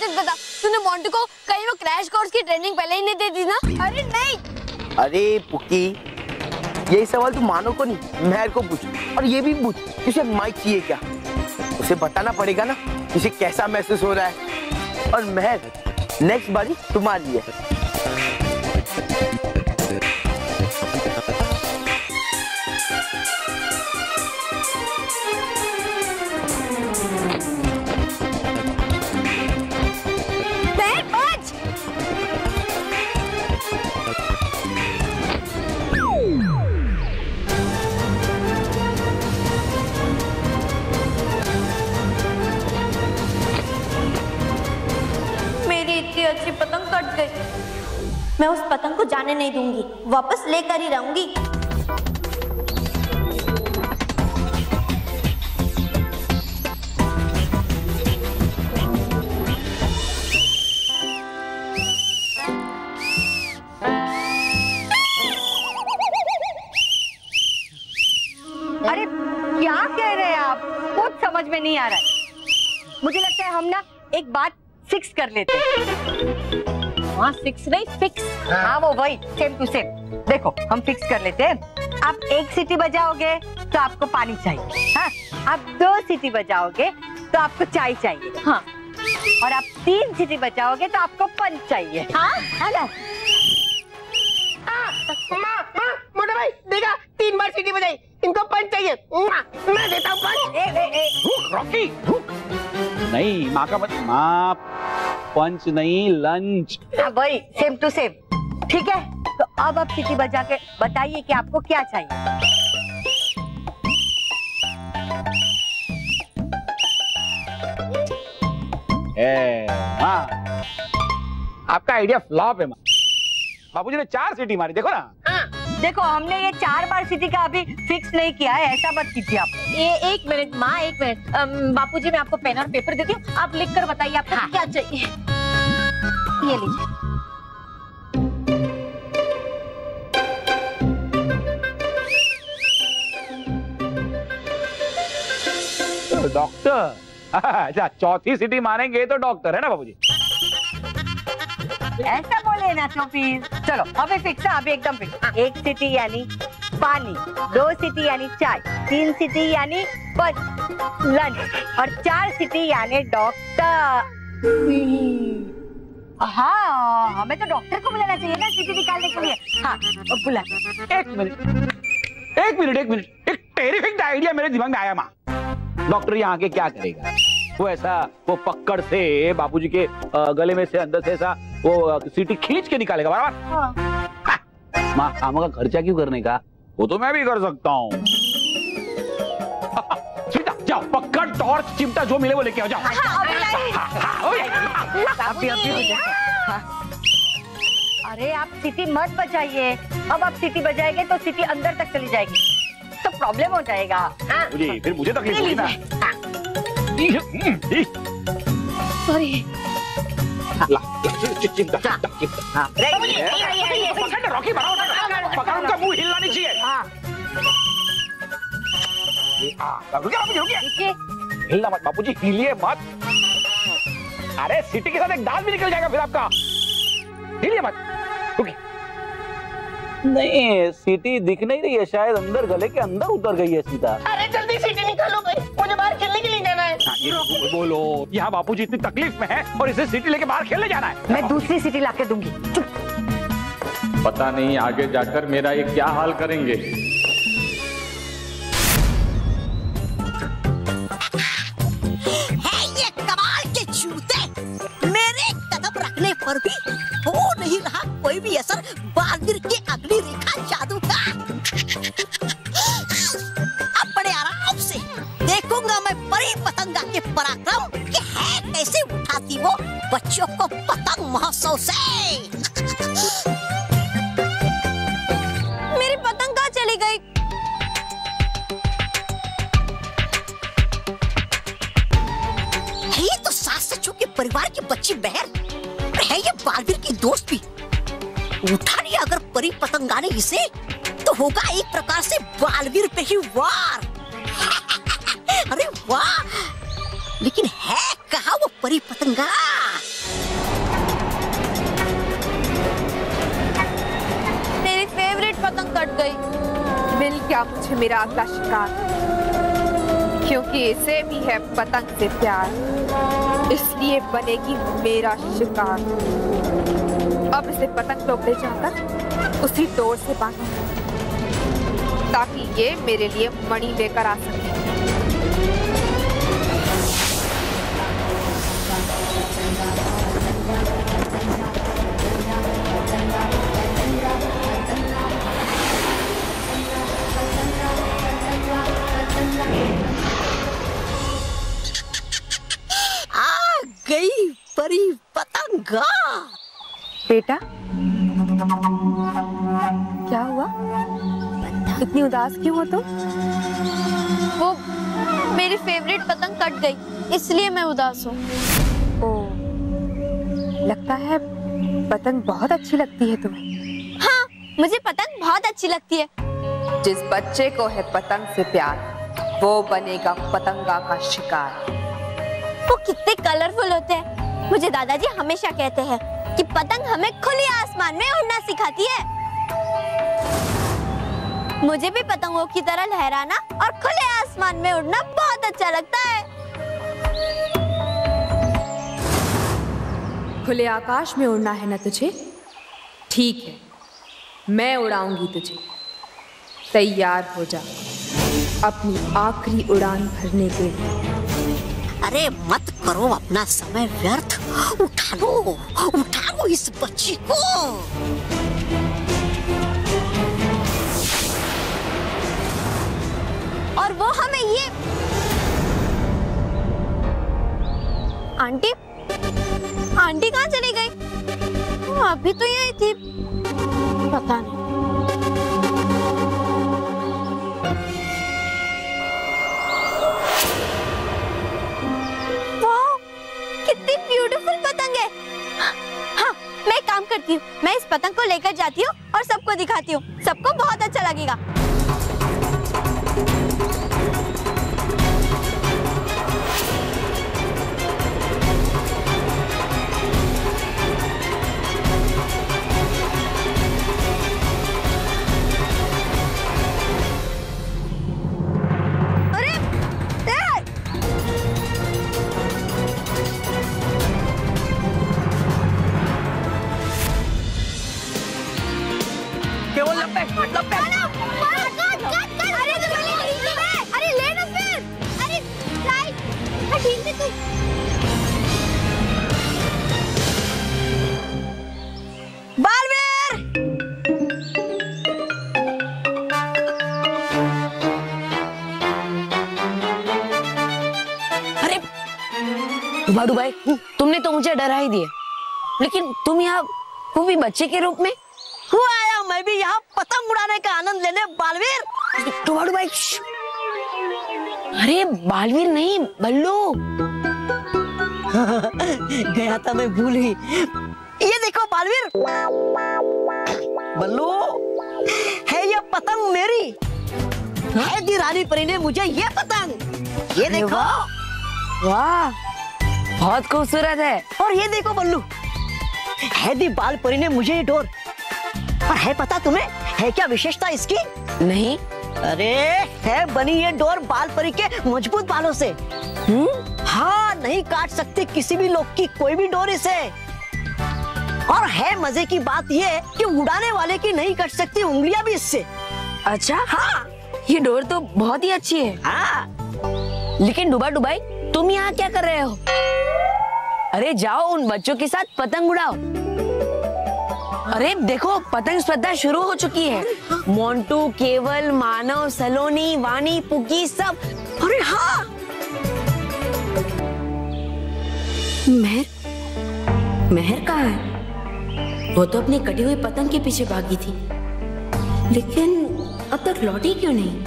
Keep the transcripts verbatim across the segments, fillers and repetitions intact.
सच बता, तूने मोंटू को कहीं वो क्रैश कोर्स की ट्रेनिंग पहले ही नहीं दे दी ना? अरे नहीं। अरे पुक्की, यही सवाल तू मानो को नहीं, महर को पूछ, और ये भी पूछ उसे माइक चाहिए क्या। उसे बताना पड़ेगा ना उसे कैसा महसूस हो रहा है। और महर, नेक्स्ट बारी तुम्हारी है। अच्छी पतंग कट गई। मैं उस पतंग को जाने नहीं दूंगी, वापस लेकर ही रहूंगी। अरे क्या कह रहे हैं आप? कुछ समझ में नहीं आ रहा है। मुझे लगता है हम ना एक बात फिक्स कर लेते हैं। हाँ फिक्स नहीं फिक्स। हाँ वो वही सेम टू सेम। देखो हम फिक्स कर लेते हैं। आप एक सीटी बजाओगे तो आपको पानी चाहिए। हाँ आप दो सीटी बजाओगे तो आपको चाय चाहिए। हाँ और आप तीन सीटी बजाओगे तो आपको पंच चाहिए। हाँ है ना? माँ माँ मोटा भाई देखा, तीन बार सीटी बजाई, इनको पंच चाहिए। मैं देता हूँ पंच। ए, ए, ए, रुक रॉकी रुक। नहीं माँ का मतलब माँ पंच नहीं लंच। हाँ वही सेम टू सेम। ठीक है तो अब आप सीटी बजा के बताइए कि आपको क्या चाहिए। ए, माँ आपका आइडिया फ्लॉप है माँ। बाबूजी ने चार सीटी मारी, देखो ना। हाँ। देखो हमने ये चार बार सीटी का अभी फिक्स नहीं किया है, ऐसा मत कीजिए आप। ये एक मिनट माँ, एक मिनट। बापूजी मैं आपको पेन और पेपर देती हूँ, आप लिख कर बताइए आपको हाँ। क्या चाहिए। ये लीजिए। डॉक्टर। अच्छा चौथी सीटी मारेंगे तो डॉक्टर है ना बाबूजी। ऐसा बोले ना तो फिर चलो अभी फिक्स है, अभी एकदम फिक्स। एक सीटी यानी पानी, दो सीटी यानी चाय, तीन सीटी यानी लंच और चार सीटी यानी डॉक्टर। हाँ हमें तो डॉक्टर को बुलाना चाहिए ना सीटी निकालने के लिए। हाँ बुला। एक मिनट एक मिनट एक मिनट एक टेरिफिक आइडिया मेरे दिमाग में आया माँ। डॉक्टर यहाँ के क्या करेगा? वो ऐसा वो पकड़ से बाबूजी के गले में से अंदर से ऐसा वो सीटी खींच के निकालेगा बराबर। हाँ। माँ काम का खर्चा क्यों करने का, वो तो मैं भी कर सकता हूँ। सीता जाओ, पकड़ टॉर्च चिमटा जो मिले वो लेके आओ, जाओ। अभी अभी हो जाए। अरे आप सीटी मत बजाइए, अब आप सीटी बजाएंगे तो सीटी अंदर तक चली जाएगी तो प्रॉब्लम हो जाएगा। मुझे फिर मुझे तकलीफ होगी ना। सॉरी। चिमटा चिमटा। रॉकी बढ़ाओ, पकड़ उनका मुंह हिलना नहीं चाहिए। हिलना मत बाबूजी, हिलिए मत। अरे सीटी के साथ एक दांत भी निकल जाएगा फिर आपका। हिलिए मत। नहीं सीटी दिख नहीं रही है, शायद अंदर गले के अंदर उतर गई है सीता। अरे जल्दी सीटी निकालो भाई, मुझे बाहर खेलने के लिए जाना है। हाँ, बोलो यहाँ बापूजी इतनी तकलीफ में है और इसे सीटी लेके बाहर खेलने जाना है। मैं दूसरी सीटी लाके दूंगी। पता नहीं आगे जाकर मेरा ये क्या हाल करेंगे। है ये कमाल के जूते, मेरे कदम रखने पर भी हो नहीं रहा कोई भी असर बालवीर के अग्नि रेखा जादू का। अब बड़े आराम से देखूंगा मैं परी पतंगा के पराक्रम कि है कैसे उठाती वो बच्चों को पतंग महोत्सव से। मेरी पतंग कहाँ चली गई? है ये तो सास ससुर के परिवार की बच्ची बहन है, ये बालवीर की दोस्त भी। उठा लिया अगर परी पतंगा ने इसे तो होगा एक प्रकार से बालवीर पे ही वार। अरे वाह, लेकिन है कहाँ वो परी पतंगा? पतंग कट गई। मिल गया मुझे मेरा अगला शिकार, क्योंकि इसे भी है पतंग से प्यार, इसलिए बनेगी मेरा शिकार। अब इसे पतंग टोकरे जाकर उसी डोर से बांधूं, ताकि ये मेरे लिए मणि लेकर आ सके। आ गई परी पतंगा। बेटा क्या हुआ, इतनी उदास क्यों हो तुम? वो मेरी फेवरेट पतंग कट गई, इसलिए मैं उदास हूँ। ओह, लगता है पतंग बहुत अच्छी लगती है तुम्हें। हाँ, मुझे पतंग बहुत अच्छी लगती है। जिस बच्चे को है पतंग से प्यार, वो बनेगा पतंगा का शिकार। वो कितने कलरफुल होते हैं। मुझे दादाजी हमेशा कहते हैं कि पतंग हमें खुले आसमान में उड़ना सिखाती है। मुझे भी पतंगों की तरह लहराना और खुले आसमान में उड़ना बहुत अच्छा लगता है। खुले आकाश में उड़ना है ना तुझे? ठीक है, मैं उड़ाऊंगी तुझे। तैयार हो जा अपनी आखिरी उड़ान भरने के लिए। अरे मत करो अपना समय व्यर्थ, उठा लो उठा लो इस बच्ची को। और वो हमें ये आंटी आंटी कहाँ चली गई? वो अभी तो यही थी, पता नहीं। वाह, कितनी ब्यूटीफुल पतंग है। हाँ, मैं एक काम करती हूँ, मैं इस पतंग को लेकर जाती हूँ और सबको दिखाती हूँ। सबको बहुत अच्छा लगेगा। बाडू भाई, तुमने तो मुझे डरा ही दिया, लेकिन तुम यहाँ वो भी बच्चे के रूप में? हुआ आया मैं भी यहाँ पतंग उड़ाने का आनंद लेने। बालवीर तो बाडू भाई, अरे बालवीर नहीं, बल्लू। गया था मैं भूल ही। ये देखो बालवीर, बल्लू है ये पतंग मेरी है। दी रानी परी ने मुझे ये पतंग, ये देखो। वाह, बहुत खूबसूरत है। और ये देखो बल्लू, है दी बाल परी ने मुझे ये डोर। और है पता तुम्हें है क्या विशेषता इसकी? नहीं। अरे है बनी ये डोर बाल परी के मजबूत बालों से। हम्म हाँ, नहीं काट सकती किसी भी लोग की कोई भी डोर इसे। और है मजे की बात ये कि उड़ाने वाले की नहीं कट सकती उंगलियां भी इससे। अच्छा हाँ, ये डोर तो बहुत ही अच्छी है। हाँ, लेकिन डुबा डुबाई, तुम यहाँ क्या कर रहे हो? अरे जाओ उन बच्चों के साथ पतंग उड़ाओ। अरे देखो, पतंग स्पर्धा शुरू हो चुकी है। मोंटू, केवल, मानव, सलोनी, वानी, पुकी सब। अरे हाँ, महर महर कहाँ है? वो तो अपनी कटी हुई पतंग के पीछे भागी थी, लेकिन अब तक लौटी क्यों नहीं?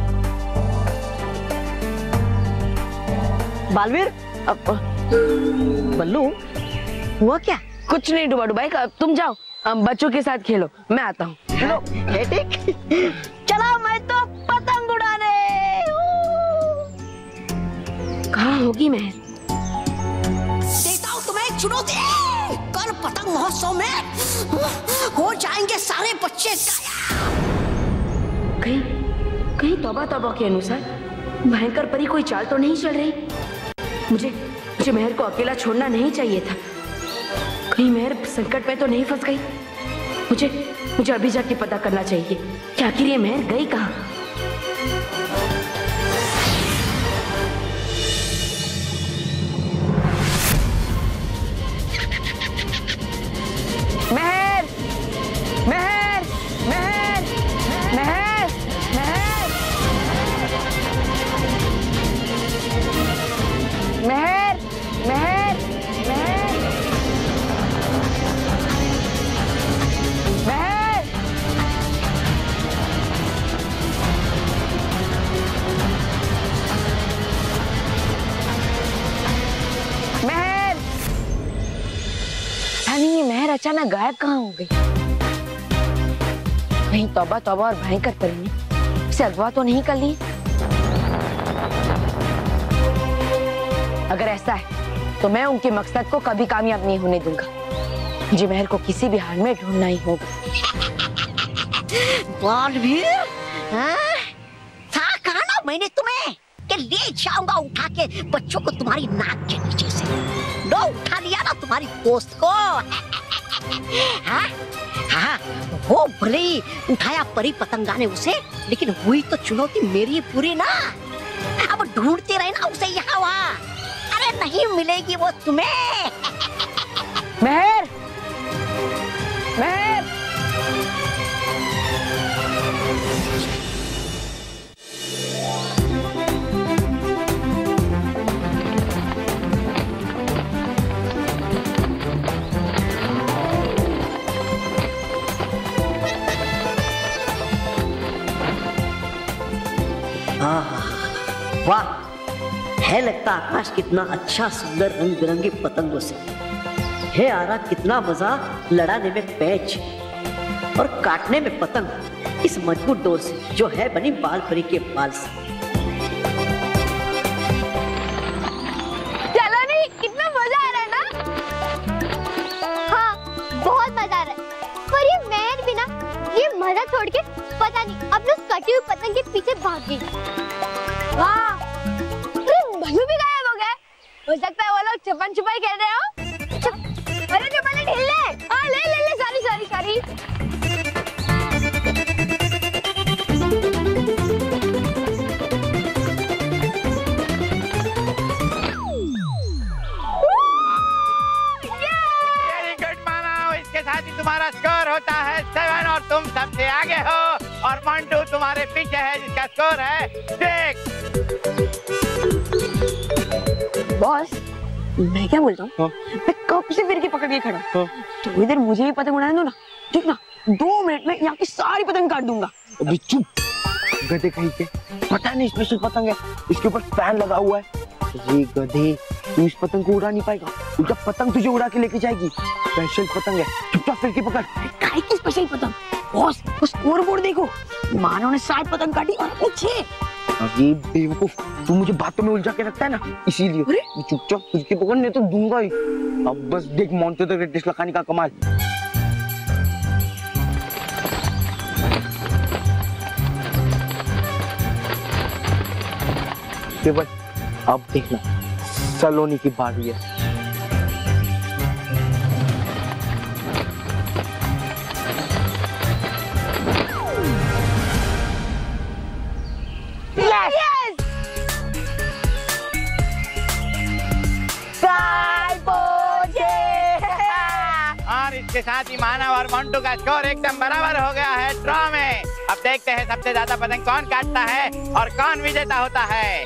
बालवीर, अब बल्लू हुआ क्या? कुछ नहीं डुबा डुबाई, तुम जाओ बच्चों के साथ खेलो, मैं आता हूँ। ठीक, चला मैं तो पतंग उड़ाने। कहाँ होगी महर? देता हूँ तुम्हें एक चुनौती। कल पतंग महोत्सव में हो जाएंगे सारे बच्चे गायब। कहीं तौबा तौबा के अनुसार भयंकर परी कोई चाल तो नहीं चल रही। मुझे मुझे मेहर को अकेला छोड़ना नहीं चाहिए था। कहीं मेहर संकट में तो नहीं फंस गई। मुझे मुझे अभी जाके पता करना चाहिए कि आखिर ये मेहर गई कहाँ। मेहर मेहर मेहर मेहर मेहर मेहर मेहर मेहर मेहर मेहर। पता नहीं ये मेहर अचानक गायब कहाँ हो गई। कहीं तौबा तौबा और भयंकर परी ने उसे अगवा तो नहीं कर ली। अगर ऐसा है तो मैं उनके मकसद को कभी कामयाब नहीं होने दूंगा। मुझे मेहर को किसी भी हाल में ढूंढना ही होगा। बालवीर, हाँ? था कहा ना मैंने तुम्हें कि ले जाऊंगा उठा के बच्चों को तुम्हारी नाक के नीचे से। लो उठा लिया ना तुम्हारी दोस्त को। हाँ? हाँ, वो भले ही उठाया परी पतंगा ने उसे, लेकिन हुई तो चुनौती मेरी पूरी ना। अब ढूंढते रहे ना उसे यहाँ वहाँ। अरे नहीं मिलेगी वो तुम्हें। मेहर मेहर वाह, है लगता आकाश कितना अच्छा सुंदर रंग बिरंगी पतंगों से। है आ रहा कितना मजा लड़ाने में पैच और काटने में पतंग इस मजबूत डोर से जो है बनी बाल परी के बाल से। चलो नहीं, कितना मजा आ रहा है ना। हाँ, बहुत मजा आ रहा है। पर ये मेहर भी ना ये मजा छोड़ के पता नहीं अपने उस कटी हुई पतंग के पीछे भाग गई। वाह, भल्लू भी गायब हो गए। हो सकता है वो लोग छुपन छुपाई खेल रहे हो। छुप, अरे छुपन ढील ले। हाँ ले ले ले, sorry sorry sorry. Very good माना। इसके साथ ही तुम्हारा स्कोर होता है सेवन और तुम सबसे आगे हो। और मंटू तुम्हारे पीछे है जिसका स्कोर है सिक्स। बॉस, मैं क्या बोलता हूँ? मैं कब से फिर के पकड़ के खड़ा। तो इधर मुझे भी पतंग उड़ाने दो ना। ठीक ना, दो मिनट में यहाँ की सारी पतंग काट दूंगा। अभी चुप, गधे कहीं के। पता नहीं स्पेशल पतंग है, इसके ऊपर फैन लगा हुआ है। ये गधे, तू इस पतंग को उड़ा नहीं पाएगा। उल्टा पतंग तुझे उड़ा के लेके जाएगी। स्पेशल पतंग है, चुपचाप फिर के पकड़। काहे की स्पेशल पतंग? बॉस, उस स्कोरबोर्ड देखो, मानव ने सात पतंग काटी और अपने छह। अरे बेवकूफ, तू मुझे बातों में उलझा के रखता है ना, इसीलिए चुपचाप तुझ के पकड़ने तो दूंगा ही। अब बस देख मोंटू तो रेडिस लगाने का कमाल। केवल अब देखना, सलोनी की बारी है। इसके साथ ही मानव और मंटू का स्कोर एकदम बराबर हो गया है ड्रॉ में। अब देखते हैं सबसे ज्यादा पतंग कौन काटता है और कौन विजेता होता है।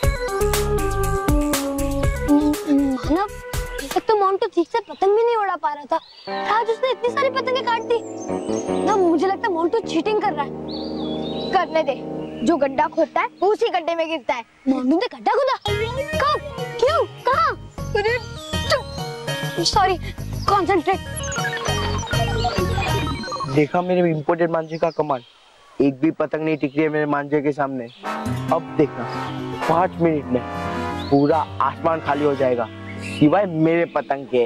मानव, अभी तक तो मंटू ठीक से पतंग भी नहीं उड़ा पा रहा था, आज उसने इतनी सारी पतंगें काट दी। ना मुझे लगता है मंटू चीटिंग कर रहा है। करने दे, जो गड्ढा खोदता है उसी गड्ढे में गिरता है। मंटू ने गड्ढा खोदा? कब? क्यों? कहाँ? Sorry, concentrate. देखा मेरे इम्पोर्टेड मांझे का कमाल, एक भी पतंग नहीं टिक रही है मेरे मांझे के सामने। अब देखना, पाँच मिनट में पूरा आसमान खाली हो जाएगा सिवाय मेरे पतंग के।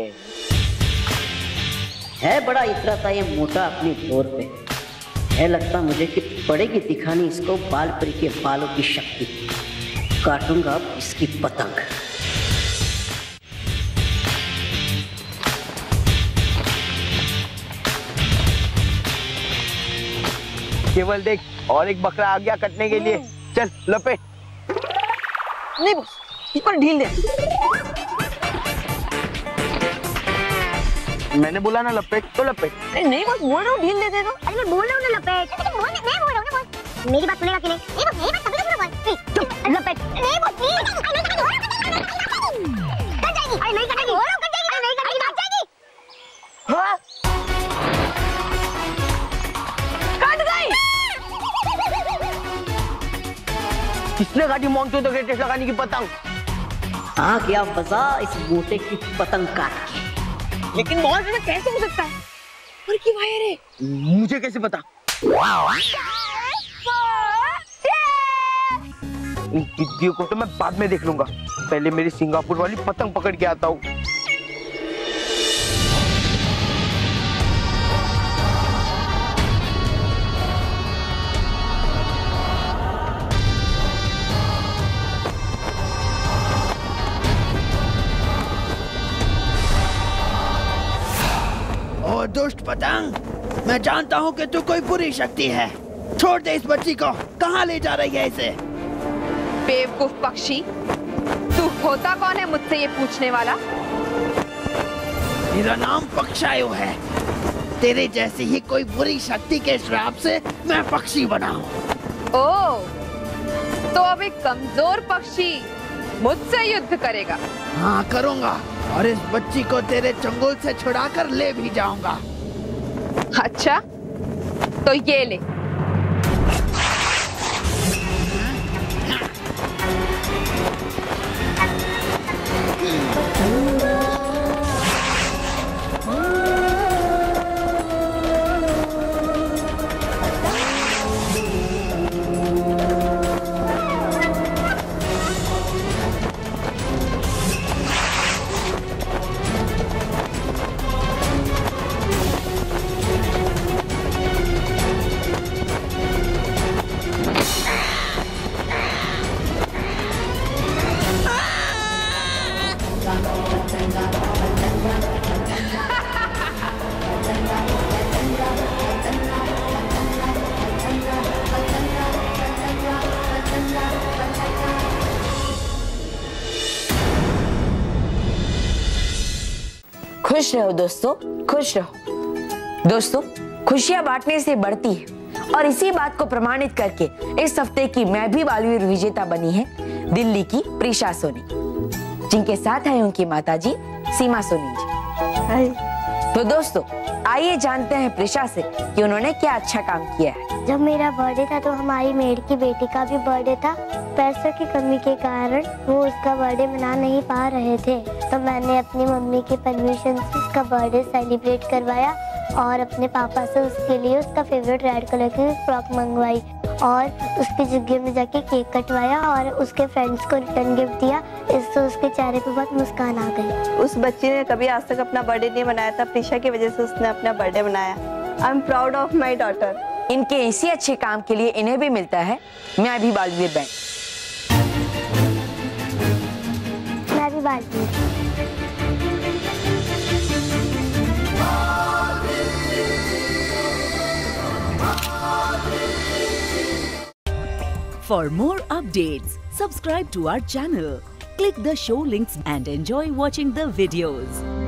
है बड़ा इतना सा ये मोटा अपनी डोर पे। है लगता मुझे कि पड़ेगी दिखानी इसको बालपरी के बालों की शक्ति। काटूंगा अब इसकी पतंग। केवल देख, और एक बकरा आ गया कटने के लिए। चल लपेट। नहीं बॉस, इस पर ढील दे। मैंने बोला ना लपेट तो लपेट। नहीं नहीं बॉस, बोल रहा हूँ ढील दे दे दो। अरे मैं बोल रहा हूँ ना लपेट। मैं बोल मैं बोल रहा हूँ ना बॉस। मेरी बात सुनेगा कि नहीं? नहीं बॉस, मेरी बात समझेगा ना बॉस। चुप, लपेट। नहीं बॉस, नहीं कट जाएगी। अरे नहीं कटेगी। बोल रहा हूँ कट जाएगी। अरे नहीं कटेगी, कट जाएगी। हाँ? कट गई। किसने काटी मोंटू द ग्रेटेस्ट लगाने की पतंग? आ गया मजा इस मोटे की पतंग काट के। लेकिन बॉस में कैसे हो सकता है? और की वायर है। मुझे कैसे पता? इन टिड्डियों को तो मैं बाद में देख लूंगा। पहले मेरी सिंगापुर वाली पतंग पकड़ के आता हूँ। ओ दुष्ट पतंग, मैं जानता हूँ कि तू कोई बुरी शक्ति है। छोड़ दे इस बच्ची को। कहाँ ले जा रही है इसे? बेवकूफ पक्षी, तू होता कौन है मुझसे ये पूछने वाला? मेरा नाम पक्षायु है। तेरे जैसी ही कोई बुरी शक्ति के श्राप से मैं पक्षी बना हूँ। ओ, तो अब एक कमजोर पक्षी मुझसे युद्ध करेगा? हाँ करूँगा, और इस बच्ची को तेरे चंगुल से छुड़ाकर ले भी जाऊंगा। अच्छा, तो ये ले। खुश रहो दोस्तों, खुश रहो दोस्तों। खुशियां बांटने से बढ़ती है, और इसी बात को प्रमाणित करके इस हफ्ते की मैं भी बालवीर विजेता बनी है दिल्ली की प्रिशा सोनी, जिनके साथ है उनकी माताजी सीमा सोनी जी। तो दोस्तों आइए जानते हैं प्रिशा से कि उन्होंने क्या अच्छा काम किया है। जब मेरा बर्थडे था तो हमारी मेड की बेटी का भी बर्थडे था। पैसों की कमी के कारण वो उसका बर्थडे मना नहीं पा रहे थे, तो मैंने अपनी मम्मी की परमिशन से उसका बर्थडे सेलिब्रेट करवाया और अपने पापा से उसके लिए उसका फेवरेट रेड कलर की फ्रॉक मंगवाई और उसकी जगह में जाके केक कटवाया और उसके फ्रेंड्स को रिटर्न गिफ्ट दिया। इससे उसके चेहरे पे बहुत मुस्कान आ गई। उस बच्ची ने कभी आज तक अपना बर्थडे नहीं मनाया था, प्रिशा की वजह से उसने अपना बर्थडे मनाया। I am proud of my daughter. इनके इसी अच्छे काम के लिए इन्हें भी मिलता है मैं भी बालवीर बैंड। मैं भी Baalveer. For more updates, subscribe to our channel, click the show links and enjoy watching the videos.